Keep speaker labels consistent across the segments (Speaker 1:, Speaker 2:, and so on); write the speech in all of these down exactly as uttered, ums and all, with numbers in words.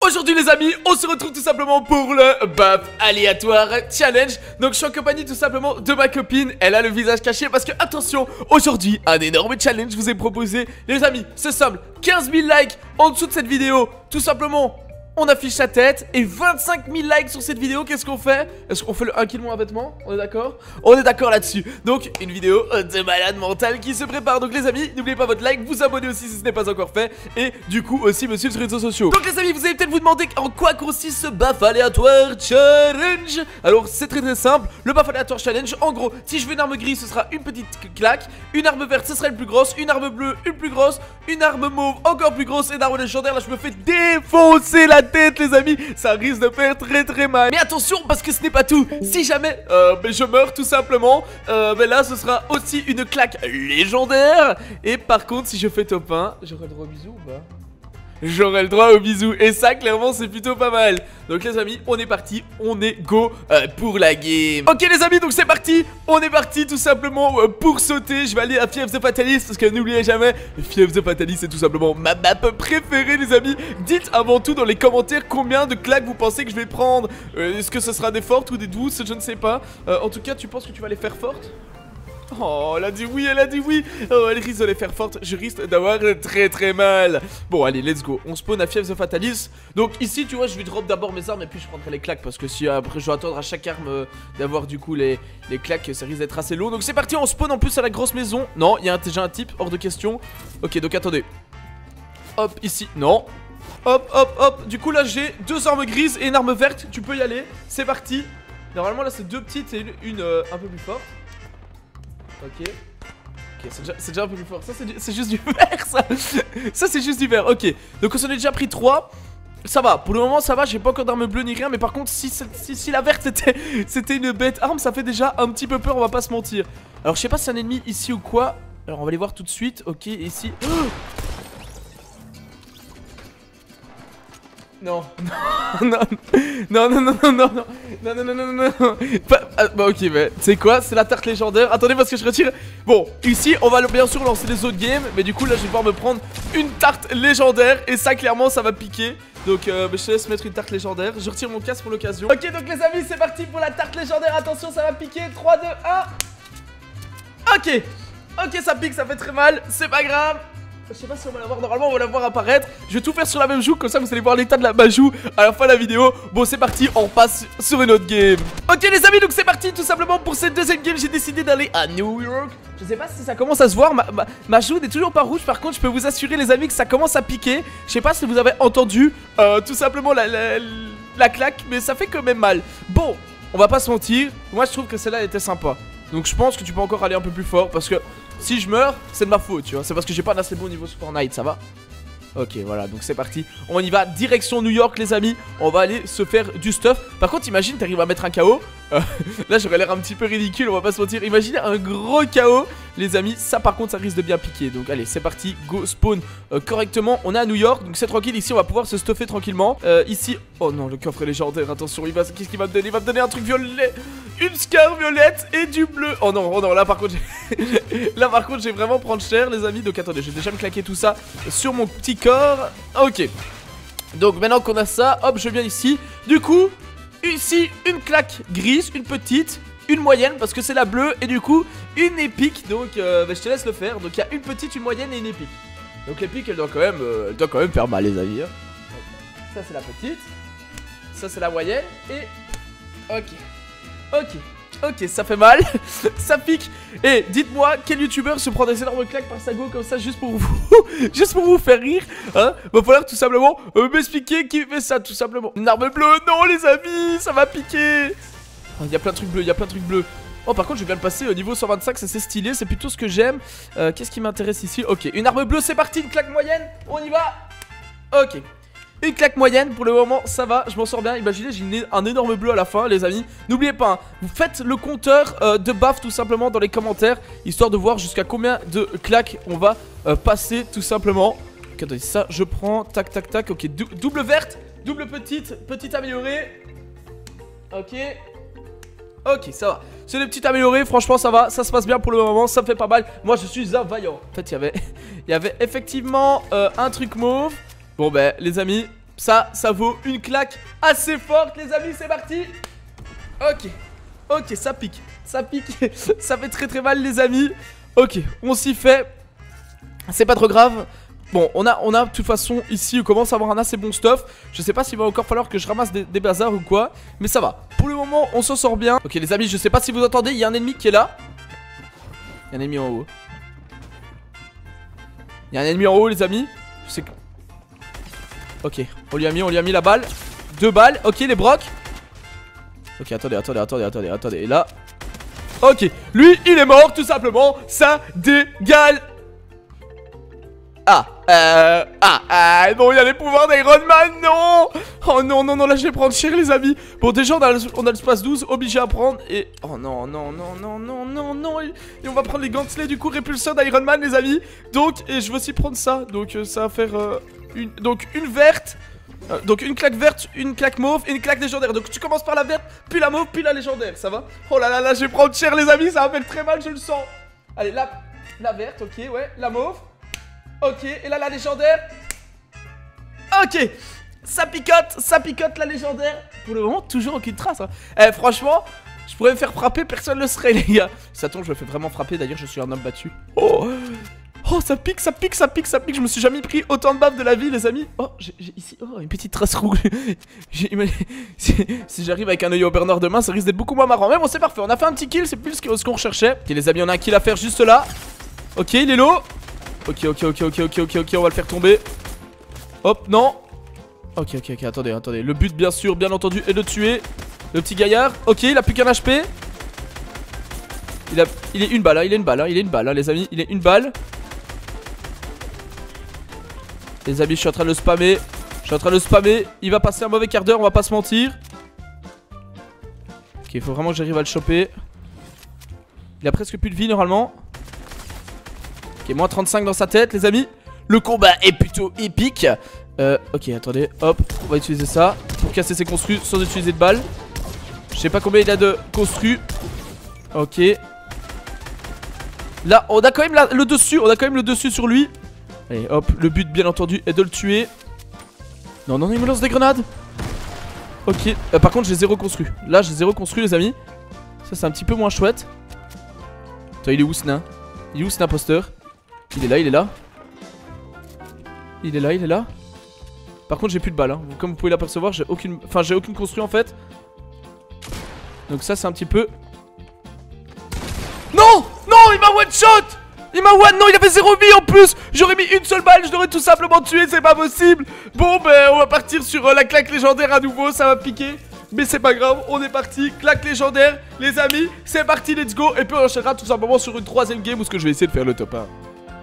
Speaker 1: Aujourd'hui les amis, on se retrouve tout simplement pour le buff aléatoire challenge. Donc je suis en compagnie tout simplement de ma copine. Elle a le visage caché parce que attention, aujourd'hui un énorme challenge je vous ai proposé. Les amis, c'est simple, quinze mille likes en dessous de cette vidéo. Tout simplement, on affiche sa tête et vingt-cinq mille likes sur cette vidéo. Qu'est-ce qu'on fait? Est-ce qu'on fait le un kill moins un vêtement? On est d'accord? On est d'accord là-dessus. Donc une vidéo de malade mental qui se prépare. Donc les amis, n'oubliez pas votre like, vous abonnez aussi si ce n'est pas encore fait. Et du coup aussi me suivre sur les réseaux sociaux. Donc les amis, vous allez peut-être vous demander en quoi consiste ce buff aléatoire challenge. Alors c'est très très simple. Le buff aléatoire challenge, en gros, si je veux une arme grise, ce sera une petite claque. Une arme verte, ce sera une plus grosse. Une arme bleue, une plus grosse. Une arme mauve, encore plus grosse. Et une arme légendaire, là je me fais défoncer la tête les amis, ça risque de faire très très mal. Mais attention parce que ce n'est pas tout. Si jamais euh, je meurs tout simplement, euh, ben là ce sera aussi une claque légendaire. Et par contre si je fais top un, j'aurai le droit au bisou ou pas? J'aurai le droit au bisou. Et ça clairement c'est plutôt pas mal. Donc les amis, on est parti, on est go euh, pour la game. Ok les amis, donc c'est parti. On est parti tout simplement euh, pour sauter. Je vais aller à Fear of the Fatalist parce que n'oubliez jamais, Fear of the Fatalist c'est tout simplement ma map préférée les amis. Dites avant tout dans les commentaires combien de claques vous pensez que je vais prendre. euh, Est-ce que ce sera des fortes ou des douces? Je ne sais pas. euh, En tout cas tu penses que tu vas les faire fortes? Oh, elle a dit oui, elle a dit oui. Oh, elle risque de les faire fortes. Je risque d'avoir très très mal. Bon, allez, let's go. On spawn à Fear of the Fatalist. Donc ici, tu vois, je vais drop d'abord mes armes et puis je prendrai les claques. Parce que si après je dois attendre à chaque arme euh, d'avoir du coup les, les claques, ça risque d'être assez long. Donc c'est parti, on spawn en plus à la grosse maison. Non, il y a un, déjà un type, hors de question. Ok, donc attendez. Hop, ici, non. Hop, hop, hop. Du coup, là, j'ai deux armes grises et une arme verte. Tu peux y aller. C'est parti. Normalement, là, c'est deux petites et une, une euh, un peu plus forte. Ok, ok, c'est déjà, déjà un peu plus fort. Ça c'est juste du vert ça. Ça c'est juste du vert, ok. Donc on s'en est déjà pris trois. Ça va, pour le moment ça va, j'ai pas encore d'arme bleue ni rien. Mais par contre si, si, si la verte c'était c'était une bête arme, ça fait déjà un petit peu peur, on va pas se mentir. Alors je sais pas si c'est un ennemi ici ou quoi. Alors on va aller voir tout de suite, ok, ici. Oh non, non, non, non, non, non, non, non, non, non, non, non, non, non, pas, ah, bah ok, mais c'est quoi? C'est la tarte légendaire. Attendez parce que je retire. Bon, ici on va bien sûr lancer les autres games. Mais du coup là je vais devoir me prendre une tarte légendaire. Et ça clairement ça va piquer. Donc euh, je te laisse mettre une tarte légendaire. Je retire mon casque pour l'occasion. Ok donc les amis c'est parti pour la tarte légendaire. Attention ça va piquer, trois, deux, un. Ok, ok ça pique, ça fait très mal. C'est pas grave. Je sais pas si on va la voir, normalement on va la voir apparaître. Je vais tout faire sur la même joue, comme ça vous allez voir l'état de la, ma joue à la fin de la vidéo. Bon c'est parti, on passe sur une autre game. Ok les amis, donc c'est parti tout simplement pour cette deuxième game. J'ai décidé d'aller à New York. Je sais pas si ça commence à se voir, ma, ma, ma joue n'est toujours pas rouge. Par contre je peux vous assurer les amis que ça commence à piquer. Je sais pas si vous avez entendu euh, tout simplement la, la, la claque, mais ça fait quand même mal. Bon, on va pas se mentir, moi je trouve que celle-là était sympa. Donc je pense que tu peux encore aller un peu plus fort parce que si je meurs, c'est de ma faute, tu vois. C'est parce que j'ai pas un assez bon niveau sur Fortnite, ça va? Ok, voilà, donc c'est parti. On y va, direction New York, les amis. On va aller se faire du stuff. Par contre, imagine, t'arrives à mettre un K O. Euh, là, j'aurais l'air un petit peu ridicule, on va pas se mentir. Imaginez un gros K O, les amis. Ça, par contre, ça risque de bien piquer. Donc, allez, c'est parti. Go spawn euh, correctement. On est à New York, donc c'est tranquille. Ici, on va pouvoir se stuffer tranquillement. Euh, ici, oh non, le coffre légendaire. Attention, il va... qu'est-ce qu'il va me donner? Il va me donner un truc violet. Une scar violette et du bleu. Oh non, oh non, là par contre j'ai... Là par contre j'ai vraiment prendre cher les amis. Donc attendez, je vais déjà me claquer tout ça sur mon petit corps. Ok. Donc maintenant qu'on a ça, hop je viens ici. Du coup, ici une claque grise, une petite, une moyenne parce que c'est la bleue. Et du coup une épique. Donc euh, bah, je te laisse le faire. Donc il y a une petite, une moyenne et une épique. Donc l'épique elle doit quand même euh, elle doit quand même faire mal les amis hein. Ça c'est la petite. Ça c'est la moyenne. Et... ok. Ok, ok, ça fait mal, ça pique. Et dites-moi, quel youtubeur se prend des énormes claques par sa go comme ça juste pour vous, juste pour vous faire rire, hein? Va falloir tout simplement euh, m'expliquer qui fait ça, tout simplement. Une arme bleue, non les amis, ça va piquer. Il y a plein de trucs bleus, il y a plein de trucs bleus. Oh par contre je viens de passer au niveau cent vingt-cinq, ça c'est stylé, c'est plutôt ce que j'aime. euh, Qu'est-ce qui m'intéresse ici? Ok, une arme bleue, c'est parti, une claque moyenne, on y va. Ok. Une claque moyenne, pour le moment ça va, je m'en sors bien. Imaginez j'ai un énorme bleu à la fin les amis. N'oubliez pas, hein, vous faites le compteur euh, de buff tout simplement dans les commentaires, histoire de voir jusqu'à combien de claques on va euh, passer tout simplement. Ok, attendez, ça je prends, tac tac tac, ok, dou double verte, double petite, petite améliorée. Ok. Ok, ça va. C'est des petites améliorées, franchement ça va, ça se passe bien pour le moment, ça me fait pas mal. Moi je suis un vaillant. En fait il y avait, il y avait effectivement euh, un truc mauve. Bon ben les amis, Ça, ça vaut une claque assez forte, les amis, c'est parti. Ok, ok, ça pique. Ça pique, ça fait très très mal, les amis. Ok, on s'y fait. C'est pas trop grave. Bon, on a, on a de toute façon ici, on commence à avoir un assez bon stuff. Je sais pas s'il va encore falloir que je ramasse des, des bazars ou quoi, mais ça va. Pour le moment, on s'en sort bien. Ok, les amis, je sais pas si vous entendez, il y a un ennemi qui est là. Il y a un ennemi en haut. Il y a un ennemi en haut, les amis. Je sais que... Ok, on lui a mis, on lui a mis la balle. Deux balles, ok, les brocs. Ok, attendez, attendez, attendez, attendez, attendez. Et là... Ok, lui, il est mort, tout simplement. Ça dégale. Ah, euh, ah, ah, non, il y a les pouvoirs d'Iron Man, non. Oh non, non, non, là je vais prendre cher, les amis. Bon, déjà, on a, on a le space douze, obligé à prendre. Et, oh non, non, non, non, non, non, non. Et, et on va prendre les gantelets, du coup, répulseurs d'Iron Man, les amis. Donc, et je vais aussi prendre ça. Donc, euh, ça va faire euh, une, donc, une verte. Euh, donc, une claque verte, une claque mauve et une claque légendaire. Donc, tu commences par la verte, puis la mauve, puis la légendaire, ça va? Oh là là là, je vais prendre cher, les amis, ça va faire très mal, je le sens. Allez, la, la verte, ok, ouais, la mauve. Ok, et là la légendaire. Ok, ça picote, ça picote la légendaire. Pour le moment, toujours aucune trace hein. Eh, franchement, je pourrais me faire frapper, personne ne le serait, les gars. Ça tombe, je me fais vraiment frapper, d'ailleurs je suis un homme battu. Oh, oh, ça pique, ça pique, ça pique, ça pique. Je me suis jamais pris autant de baffes de la vie, les amis. Oh, j'ai ici, oh, une petite trace rouge. Si, si j'arrive avec un œil au Bernard demain, ça risque d'être beaucoup moins marrant. Mais bon, c'est parfait, on a fait un petit kill, c'est plus ce qu'on recherchait. Ok, les amis, on a un kill à faire juste là. Ok, il est low. Ok, ok, ok, ok, ok, ok, ok, on va le faire tomber. Hop, non. Ok, ok, ok, attendez, attendez. Le but, bien sûr, bien entendu, est de tuer le petit gaillard. Ok, il a plus qu'un H P. Il a, il est une balle, hein, il est une balle, hein, il est une balle, hein, les amis. Il est une balle. Les amis, je suis en train de le spammer. Je suis en train de le spammer. Il va passer un mauvais quart d'heure, on va pas se mentir. Ok, il faut vraiment que j'arrive à le choper. Il a presque plus de vie, normalement. Ok, moins trente-cinq dans sa tête, les amis. Le combat est plutôt épique. Euh, ok, attendez, hop, on va utiliser ça pour casser ses construits sans utiliser de balles. Je sais pas combien il a de construits. Ok. Là, on a quand même la, le dessus, on a quand même le dessus sur lui. Allez, hop, le but, bien entendu, est de le tuer. Non, non, il me lance des grenades. Ok, euh, par contre, j'ai zéro construit. Là, j'ai zéro construit, les amis. Ça, c'est un petit peu moins chouette. Attends, il est où, ce nain? Il est où, ce imposteur? Il est là, il est là. Il est là, il est là. Par contre j'ai plus de balles hein. Comme vous pouvez l'apercevoir j'ai aucune... Enfin j'ai aucune construit en fait. Donc ça c'est un petit peu... Non. Non il m'a one shot. Il m'a one... Non il avait zéro vie en plus. J'aurais mis une seule balle, je l'aurais tout simplement tué. C'est pas possible. Bon ben on va partir sur euh, la claque légendaire à nouveau. Ça va piquer. Mais c'est pas grave, on est parti. Claque légendaire les amis. C'est parti, let's go. Et puis on enchaînera tout simplement sur une troisième game où ce que je vais essayer de faire le top un.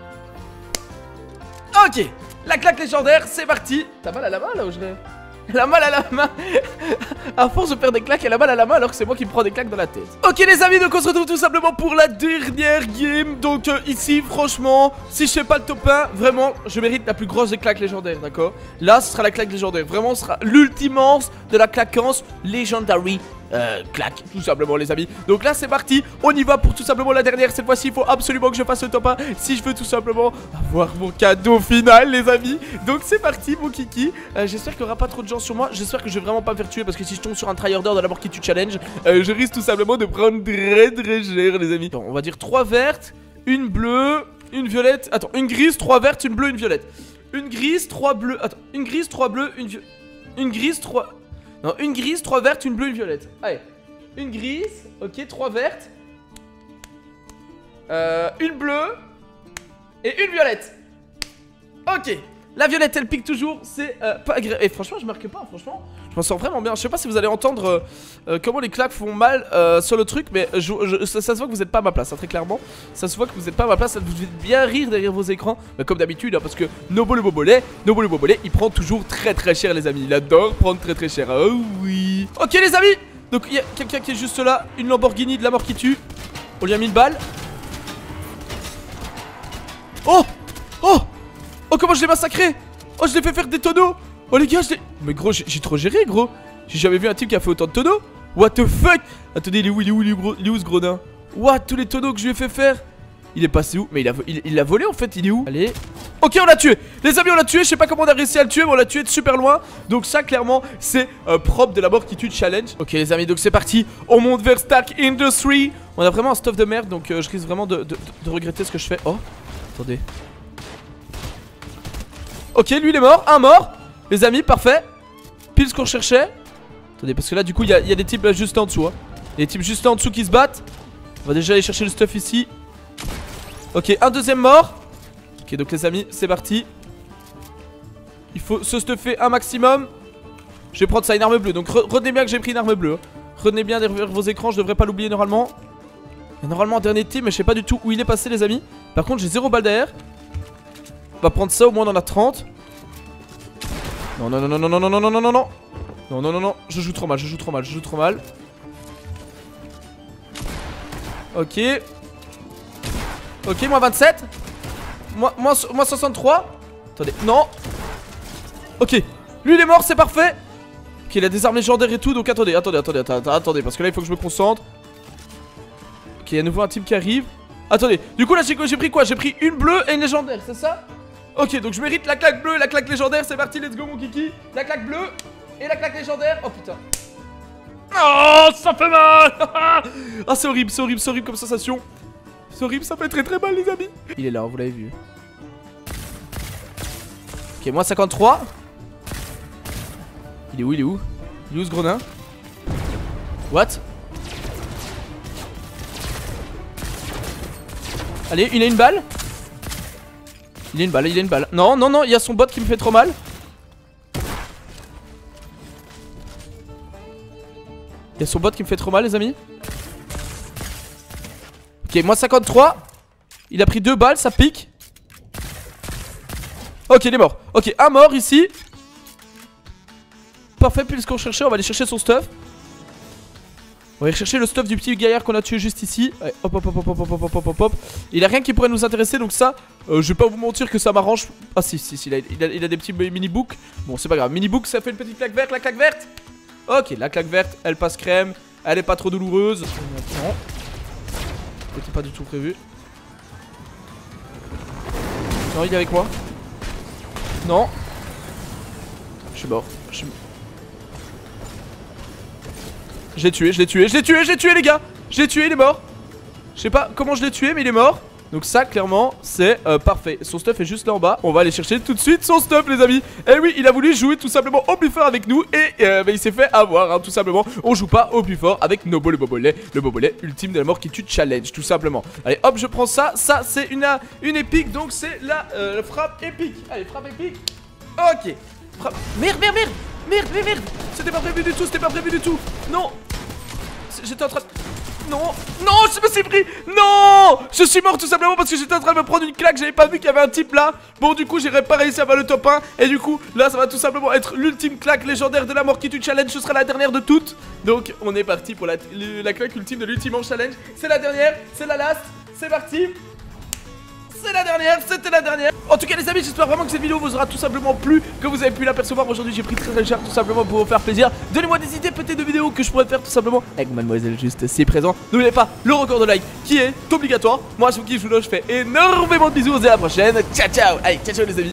Speaker 1: Ok, la claque légendaire, c'est parti. T'as mal à la main là ou je l'ai? La mal à la main. À force de faire des claques, elle a mal à la main alors que c'est moi qui me prends des claques dans la tête. Ok les amis, donc on se retrouve tout simplement pour la dernière game. Donc euh, ici, franchement, si je fais pas le top un, vraiment, je mérite la plus grosse des claques légendaires, d'accord? Là, ce sera la claque légendaire. Vraiment, ce sera l'ultimance de la claquance legendary. Euh, claque, tout simplement les amis. Donc là c'est parti, on y va pour tout simplement la dernière. Cette fois-ci il faut absolument que je fasse le top un si je veux tout simplement avoir mon cadeau final les amis. Donc c'est parti mon kiki. euh, J'espère qu'il n'y aura pas trop de gens sur moi. J'espère que je vais vraiment pas me faire tuer parce que si je tombe sur un tryharder dans la mort qui tue challenge, euh, je risque tout simplement de prendre très très cher les amis. Attends, on va dire trois vertes, une bleue, une violette. Attends, une grise, trois vertes, une bleue, une violette. Une grise, trois bleus. Attends, une grise, trois bleus, une violette. Une grise, trois... Non, une grise, trois vertes, une bleue, une violette. Allez, une grise, ok, trois vertes. Euh, une bleue. Et une violette. Ok, la violette elle pique toujours, c'est euh, pas agréable. Et franchement je marque pas, franchement je m'en sors vraiment bien. Je sais pas si vous allez entendre euh, euh, comment les claques font mal euh, sur le truc. Mais je, je, ça, ça se voit que vous êtes pas à ma place, hein, très clairement. Ça se voit que vous êtes pas à ma place, ça vous devez bien rire derrière vos écrans euh, comme d'habitude hein, parce que Nobo le Bobolet, Nobo le Bobolet il prend toujours très très cher les amis. Il adore prendre très très cher, oh oui. Ok les amis, donc il y a quelqu'un qui est juste là. Une Lamborghini de la mort qui tue. On lui a mis une balle. Oh. Oh. Oh comment je l'ai massacré. Oh je l'ai fait faire des tonneaux. Oh les gars je l'ai... Mais gros j'ai trop géré gros. J'ai jamais vu un type qui a fait autant de tonneaux. What the fuck. Attendez il est où il est où il est où, il est où ce gros nain. What tous les tonneaux que je lui ai fait faire. Il est passé où? Mais il a, il, il a volé en fait, il est où? Allez. Ok, on l'a tué. Les amis, on l'a tué. Je sais pas comment on a réussi à le tuer, mais on l'a tué de super loin. Donc ça, clairement, c'est euh, propre de la mort qui tue challenge. Ok les amis, donc c'est parti. On monte vers Stark Industries. On a vraiment un stuff de merde, donc euh, je risque vraiment de, de, de regretter ce que je fais. Oh, attendez. Ok, lui il est mort. Un mort. Les amis, parfait. Pile ce qu'on recherchait. Attendez, parce que là, du coup, il y, y a des types là juste en dessous. Hein. Il y a des types juste en dessous qui se battent. On va déjà aller chercher le stuff ici. Ok, un deuxième mort. Ok, donc les amis, c'est parti. Il faut se stuffer un maximum. Je vais prendre ça, une arme bleue. Donc re retenez bien que j'ai pris une arme bleue. Retenez bien derrière vos écrans, je devrais pas l'oublier normalement. Il y a normalement un dernier team, mais je sais pas du tout où il est passé les amis. Par contre j'ai zéro balle derrière. On va prendre ça, au moins on en a trente. Non non non non non non non non non non non. Non non non non, je joue trop mal, je joue trop mal, je joue trop mal. Ok. Ok, moins vingt-sept. Moins, moins, moins soixante-trois. Attendez, non. Ok, lui il est mort, c'est parfait. Ok, il a des armes légendaires et tout, donc attendez, attendez, attendez, attendez, attendez, parce que là il faut que je me concentre. Ok, il y a à nouveau un team qui arrive. Attendez, du coup là j'ai pris quoi? J'ai pris une bleue et une légendaire, c'est ça? Ok, donc je mérite la claque bleue, la claque légendaire, c'est parti, let's go mon kiki. La claque bleue et la claque légendaire. Oh putain. Oh, ça fait mal. Ah, c'est horrible, c'est horrible, c'est horrible comme sensation. C'est horrible, ça fait très très mal les amis. Il est là, vous l'avez vu. Ok, moins cinquante-trois. Il est où, il est où? Il est où ce grenat? What? Allez, il a une balle. Il a une balle, il a une balle. Non, non, non, il y a son bot qui me fait trop mal. Il y a son bot qui me fait trop mal les amis. Ok, moins cinquante-trois. Il a pris deux balles, ça pique. Ok, il est mort. Ok, un mort ici. Parfait, puis ce qu'on cherchait, on va aller chercher son stuff. On va aller chercher le stuff du petit gaillard qu'on a tué juste ici. Allez, hop, hop, hop, hop, hop, hop, hop, hop, hop, hop. Il a rien qui pourrait nous intéresser, donc ça, euh, je vais pas vous mentir que ça m'arrange. Ah si, si, si, il a, il a, il a des petits mini-books. Bon, c'est pas grave, mini-book, ça fait une petite claque verte, la claque verte. Ok, la claque verte, elle passe crème. Elle est pas trop douloureuse. Non. C'était pas du tout prévu. Non, il est avec moi. Non. Je suis mort. Je suis... Je l'ai tué, je l'ai tué, je l'ai tué, je l'ai tué les gars. Je l'ai tué, il est mort. Je sais pas comment je l'ai tué, mais il est mort. Donc ça, clairement, c'est euh, parfait. Son stuff est juste là en bas. On va aller chercher tout de suite son stuff, les amis. Et oui, il a voulu jouer tout simplement au plus fort avec nous. Et euh, bah, il s'est fait avoir, hein, tout simplement. On joue pas au plus fort avec Nobo le bobolet. Le bobolet ultime de la mort qui tue challenge, tout simplement. Allez, hop, je prends ça. Ça, c'est une, une épique. Donc c'est la euh, frappe épique. Allez, frappe épique. Ok. Frappe... Merde, merde, merde. Merde, merde, merde. C'était pas prévu du tout, c'était pas prévu du tout. Non. J'étais en train de... Non, non, je me suis pris. Non, je suis mort tout simplement parce que j'étais en train de me prendre une claque. J'avais pas vu qu'il y avait un type là. Bon, du coup, j'aurais pas réussi à faire le top un. Et du coup, là, ça va tout simplement être l'ultime claque légendaire de la mort qui tue challenge. Ce sera la dernière de toutes. Donc, on est parti pour la, la claque ultime de l'ultime challenge. C'est la dernière, c'est la last. C'est parti. C'est la dernière, c'était la dernière. En tout cas les amis, j'espère vraiment que cette vidéo vous aura tout simplement plu, que vous avez pu l'apercevoir. Aujourd'hui j'ai pris très très cher tout simplement pour vous faire plaisir. Donnez-moi des idées peut-être de vidéos que je pourrais faire tout simplement avec mademoiselle juste si présent. N'oubliez pas le record de like qui est obligatoire. Moi je vous kiffe, je vous fais énormément de bisous, on se dit à la prochaine. Ciao ciao. Allez, ciao ciao les amis.